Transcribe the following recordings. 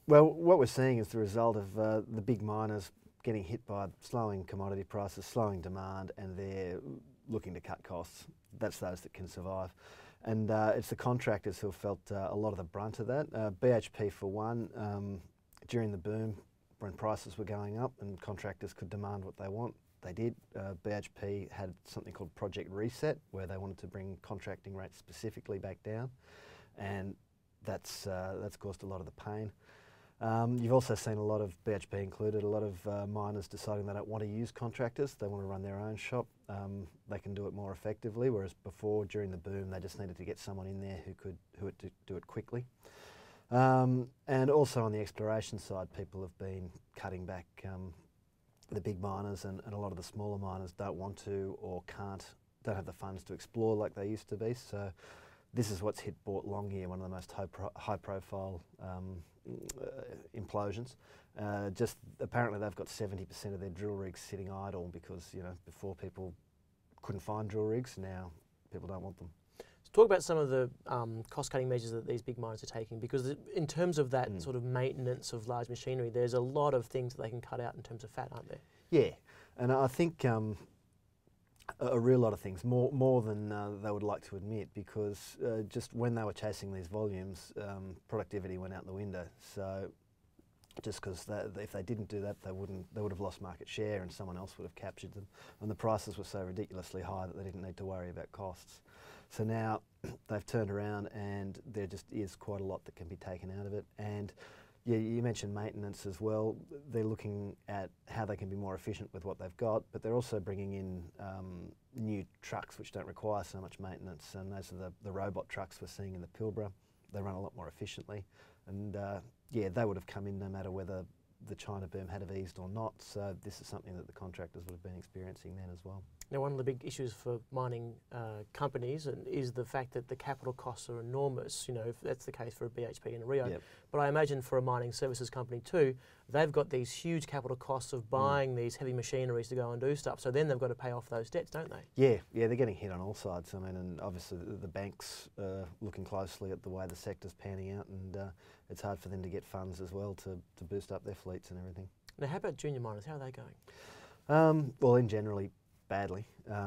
Well, what we're seeing is the result of the big miners getting hit by slowing commodity prices, slowing demand, and they're looking to cut costs. That's those that can survive. And it's the contractors who have felt a lot of the brunt of that. BHP, for one, during the boom, when prices were going up and contractors could demand what they want, they did. BHP had something called Project Reset, where they wanted to bring contracting rates specifically back down, and that's caused a lot of the pain. You've also seen a lot of, BHP included, a lot of miners deciding they don't want to use contractors, they want to run their own shop. They can do it more effectively, whereas before, during the boom, they just needed to get someone in there who would do it quickly. And also on the exploration side, people have been cutting back. The big miners and a lot of the smaller miners don't want to or don't have the funds to explore like they used to be. So this is what's hit Boort Longyear, one of the most high profile implosions. Just apparently they've got 70% of their drill rigs sitting idle because, you know, before people couldn't find drill rigs, now people don't want them. So talk about some of the cost-cutting measures that these big miners are taking, because in terms of that sort of maintenance of large machinery, there's a lot of things that they can cut out in terms of fat, aren't there? Yeah, and I think a real lot of things, more than they would like to admit, because just when they were chasing these volumes, productivity went out the window. So just because if they didn't do that, they would have lost market share and someone else would have captured them. And the prices were so ridiculously high that they didn't need to worry about costs. So now they've turned around and there just is quite a lot that can be taken out of it. And yeah, you mentioned maintenance as well. They're looking at how they can be more efficient with what they've got, but they're also bringing in new trucks which don't require so much maintenance, and those are the robot trucks we're seeing in the Pilbara. They run a lot more efficiently, and yeah, they would have come in no matter whether the China boom had have eased or not, so this is something that the contractors would have been experiencing then as well. Now, one of the big issues for mining companies is the fact that the capital costs are enormous. You know, if that's the case for a BHP and a Rio. Yep. But I imagine for a mining services company too, they've got these huge capital costs of buying these heavy machineries to go and do stuff. So then they've got to pay off those debts, don't they? Yeah, they're getting hit on all sides. I mean, and obviously the banks looking closely at the way the sector's panning out, and it's hard for them to get funds as well to boost up their fleets and everything. Now, how about junior miners? How are they going? Well, in generally, badly,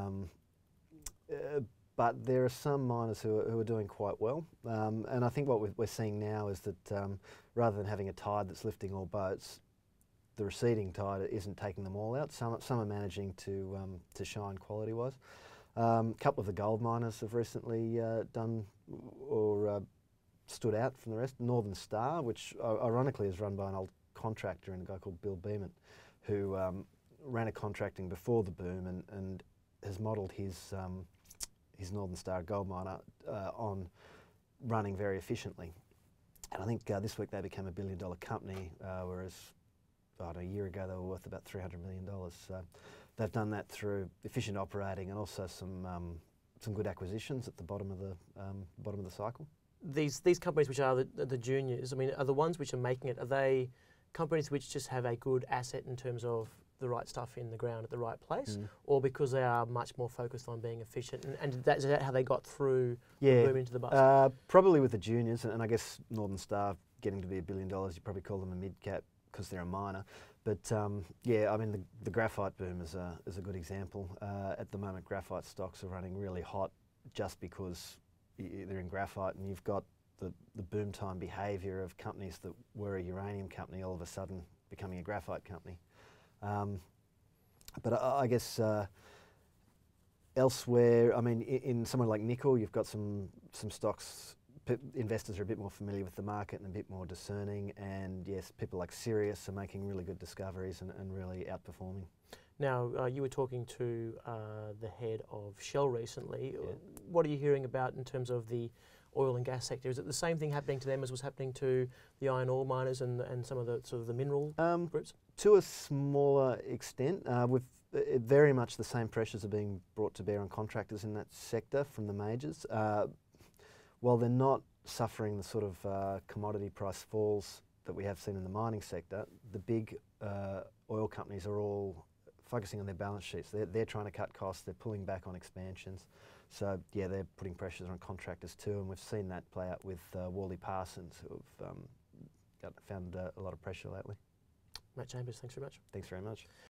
but there are some miners who are doing quite well, and I think what we're seeing now is that rather than having a tide that's lifting all boats, the receding tide isn't taking them all out. Some are managing to shine quality-wise. A couple of the gold miners have recently done or stood out from the rest. Northern Star, which ironically is run by an old contractor and a guy called Bill Beament, who ran a contracting before the boom and has modelled his Northern Star gold miner on running very efficiently. And I think this week they became $1 billion company, whereas a year ago they were worth about $300 million. So they've done that through efficient operating and also some good acquisitions at the bottom of the cycle. These companies which are the juniors, I mean, are the ones which are making it, are they companies which just have a good asset in terms of the right stuff in the ground at the right place, or because they are much more focused on being efficient, and is that how they got through the boom into the bust? Probably with the juniors, and I guess Northern Star getting to be $1 billion, you probably call them a mid-cap because they're a miner. But yeah, I mean the graphite boom is a good example. At the moment, graphite stocks are running really hot just because they're in graphite, and you've got the boom time behaviour of companies that were a uranium company all of a sudden becoming a graphite company. But I guess elsewhere, I mean, in somewhere like nickel, you've got some stocks. Investors are a bit more familiar with the market and a bit more discerning, and yes, people like Sirius are making really good discoveries and really outperforming. Now, you were talking to the head of Shell recently. Yeah. What are you hearing about in terms of the oil and gas sector? Is it the same thing happening to them as was happening to the iron ore miners and some of the sort of the mineral groups? To a smaller extent, very much the same pressures are being brought to bear on contractors in that sector from the majors. While they're not suffering the sort of commodity price falls that we have seen in the mining sector, the big oil companies are all focusing on their balance sheets. They're trying to cut costs, they're pulling back on expansions. So yeah, they're putting pressures on contractors too, and we've seen that play out with Worley Parsons, who have got found a lot of pressure lately. Matt Chambers, thanks very much. Thanks very much.